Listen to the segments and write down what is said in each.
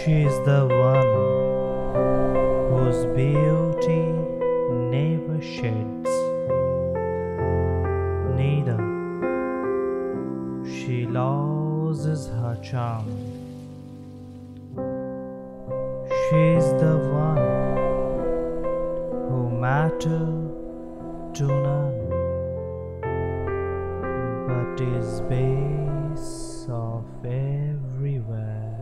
She's the one whose beauty never sheds, neither she loses her charm. She's the one who matters to none, but is base of everywhere.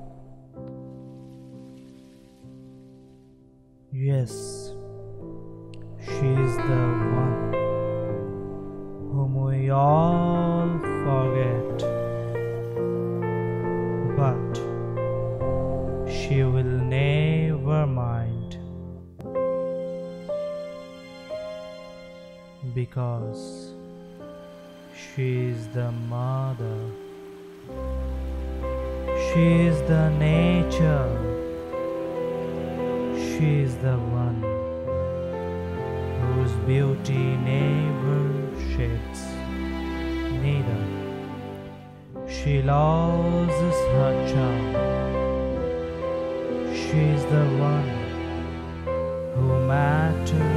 Yes, she's the one whom we all forget, but she will never mind, because she's the mother, she's the nature, she's the one whose beauty never sheds, neither she loses her charm. She's the one who matters